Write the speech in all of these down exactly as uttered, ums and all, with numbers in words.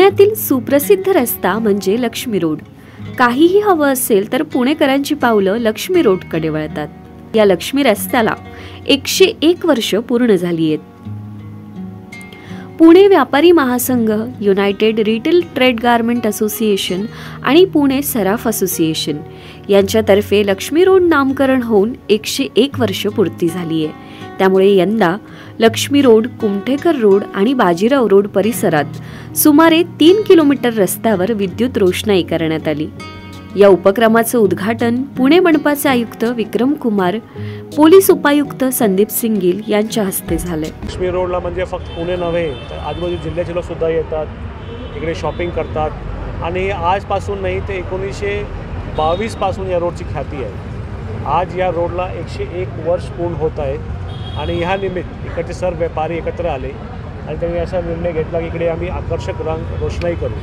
पुण्यातील सुप्रसिद्ध रस्ता म्हणजे लक्ष्मी रोड। काहीही हवं असेल तर पुणेकरांची पावलं लक्ष्मी रोडकडे वळतात। या लक्ष्मी रस्त्याला एकशे एक वर्ष पूर्ण झाली आहेत। पुणे व्यापारी महासंघ, united retail trade garment association आणि पुणे सराफ असोसिएशन यांच्यातर्फे लक्ष्मी रोड नामकरण होऊन एकशे एक वर्ष पूर्ती झाली आहे। त्यामुळे यंदा लक्ष्मी रोड, कुमठेकर रोड आणि बाजीराव रोड परिसरात सुमारे तीन किलोमीटर रस्त्यावर विद्युत रोषणाई करण्यात आली। या उपक्रमाचं उद्घाटन पुणे मनपाचे आयुक्त विक्रम कुमार, पोलीस उपायुक्त संदीप सिंगील यांच्या हस्ते झाले। लक्ष्मी रोडला म्हणजे फक्त पुणे नव्हे तर आजूबाजूच्या जिल्ह्याचे लोक सुद्धा येतात, इकडे शॉपिंग करतात आणि आजपासून नाही ते एकोणीसशे बावीस पासून या रोडची ख्याती आहे। आज या रोडला एकशे एक वर्ष पूर्ण होत आहेत आणि ह्या निमित्त इकडचे सर्व व्यापारी एकत्र आले आणि त्यांनी असा निर्णय घेतला की इकडे आम्ही आकर्षक रंग रोषणाई करू।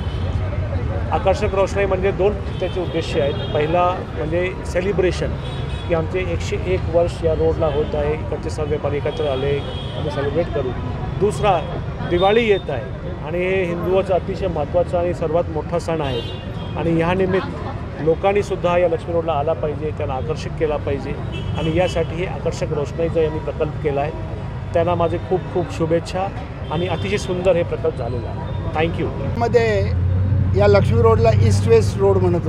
आकर्षक रोषणाई म्हणजे दोन त्याचे उद्देश आहेत। पहिला म्हणजे सेलिब्रेशन, की आमचे एकशे एक वर्ष या रोडला होत आहे, इकडचे सर्व व्यापारी एकत्र आले, आम्ही सेलिब्रेट करू। दुसरा, दिवाळी येत आहे आणि हे हिंदूंचा अतिशय महत्त्वाचा आणि सर्वात मोठा सण आहे आणि ह्या निमित्त लोकांनी सुद्धा या लक्ष्मी रोडला आला पाहिजे, त्यांना आकर्षित केला पाहिजे आणि यासाठी हे आकर्षक रोषणाईचा यांनी प्रकल्प केला आहे। त्यांना माझे खूप खूप शुभेच्छा आणि अतिशय सुंदर हे प्रकल्प झालेलं आहे। थँक्यू। मध्ये या लक्ष्मी रोडला ईस्ट वेस्ट रोड म्हणत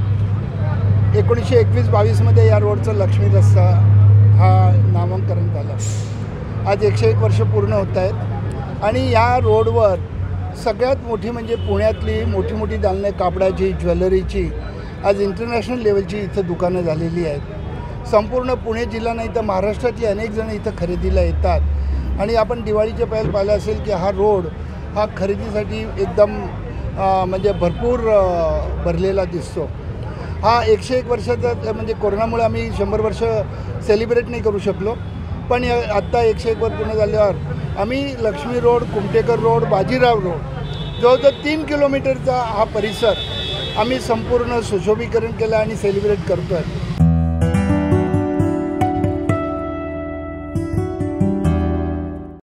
होते। एकोणीसशे एकवीस बावीसमध्ये या रोडचं लक्ष्मी रस्ता हा नामांकरण झालं। आज एकशे एक वर्ष पूर्ण होत आहेत आणि या रोडवर सगळ्यात मोठी म्हणजे पुण्यातली मोठी मोठी दालने, कापडाची, ज्वेलरीची, आज इंटरनॅशनल लेवलची इथं दुकानं झालेली आहेत। संपूर्ण पुणे जिल्हा नाही तर महाराष्ट्रातले अनेक जण इथं खरेदीला येतात आणि आपण दिवाळीच्या पहिलं पाहिलं असेल की हा रोड हा खरेदीसाठी एकदम म्हणजे भरपूर भरलेला दिसतो। हा एकशे एक वर्षाचा म्हणजे कोरोनामुळे आम्ही शंभर वर्ष सेलिब्रेट नाही करू शकलो, पण आत्ता एकशे एक वर्ष पूर्ण झाल्यावर आम्ही Laxmi road, Kumthekar road, Bajirao road जवळजवळ तीन किलोमीटरचा हा परिसर आम्ही संपूर्ण सुशोभीकरण केलं आणि सेलिब्रेट करतो आहे।